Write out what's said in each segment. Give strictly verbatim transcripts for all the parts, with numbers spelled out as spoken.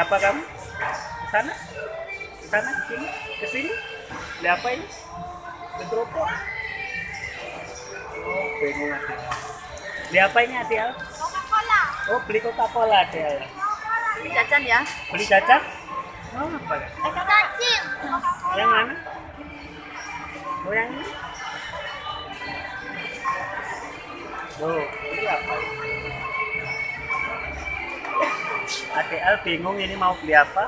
apa kamu? Ke sana? Ke sana? Sini? Ke sini? Beli apa ini? Beli kerupuk? Oh, bingung Adel. Beli apa ini Adel? Coca-Cola. Oh, beli Coca-Cola Adel. Ini jajan ya? Beli jajan? Oh, apa ya? Eh, cacing. Yang mana? Oh, yang ini? Oh, ini apa? Adel bingung ini mau beli apa?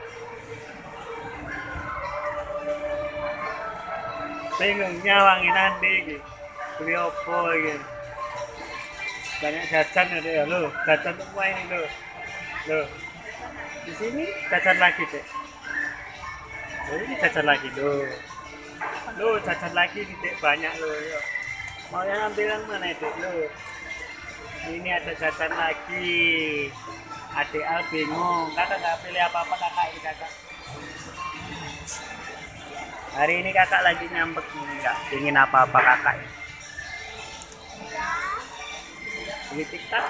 Bingung nyawangin nanti gitu. Beli apa gitu. Banyak jajan ada ya lo, jajan semua ini lo. Lo. Di sini jajan lagi deh. Oh, ini jajan lagi lo. Lo jajan lagi deh banyak lo. Yo. Mau yang ambil yang mana deh lo? Ini ada jajan lagi. Adik Al bingung, kakak nggak pilih apa-apa kakak ini kakak. Hari ini kakak lagi nyambek nih, nggak ingin apa-apa kakak. Beli tiktok.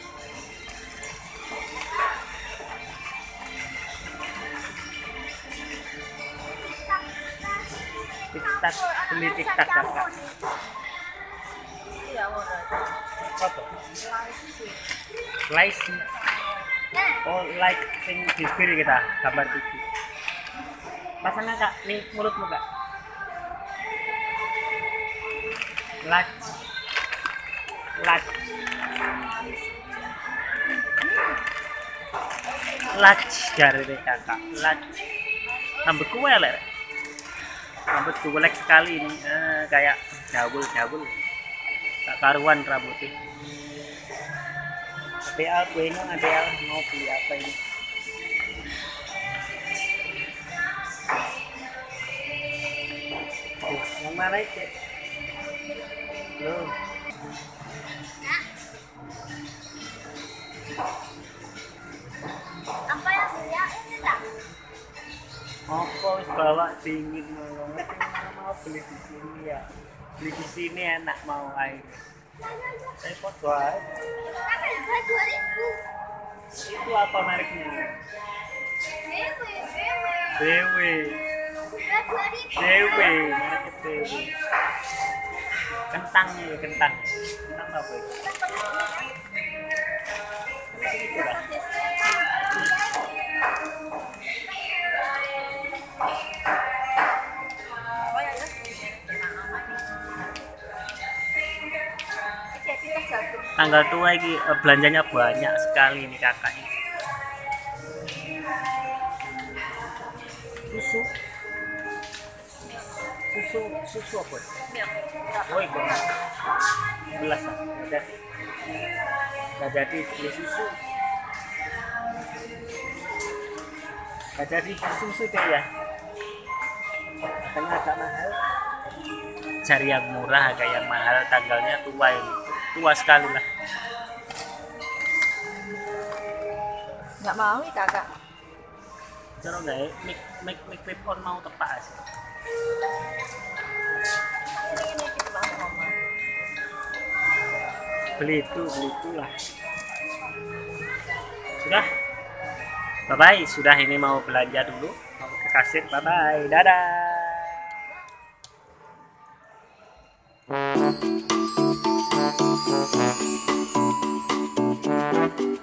Tiktok, beli tiktok kakak. Apa? Like sih. Oh, like sing dispil kita gambar T V. Pasangnya kak, nih mulutmu kak. Like, like, like dari kakak. Like, rambut gue lek. Rambut gue lek sekali ini, eh, kayak jabul jabul. Tak karuan rambutnya. Tapi aku ini ada mau beli apa ini? Oh, yang mana itu? Loh. Apa yang dia ini tak? Apa wis bawa dingin banget mau beli di sini ya. Beli di sini enak mau air. Saya foto aja. Kan harga dua ribu. Itu apa mereknya? Dewi, Dewi. Dewi. Udah dua ribu. Dewi, mereknya Dewi. Kentang ya, kentang. Kentang apa itu? Itu lah. Tanggal tua ini eh, belanjanya banyak sekali nih kakak ini. Susu, susu, susu apa? Oh itu, belas lah. Nggak jadi, nggak jadi beli susu. Nggak jadi beli susu deh ya. Katanya agak mahal. Cari yang murah, agak yang mahal. Tanggalnya tua ini. Tua sekali lah. Nggak mau nih kakak. Cara nggak ya, mic mic mic clip on mau tepak sih. Ini ini kita mau ngomong. Beli itu, beli itu lah. Sudah. Bye bye. Sudah ini mau belanja dulu. Mau ke kasir. Bye bye. Dadah.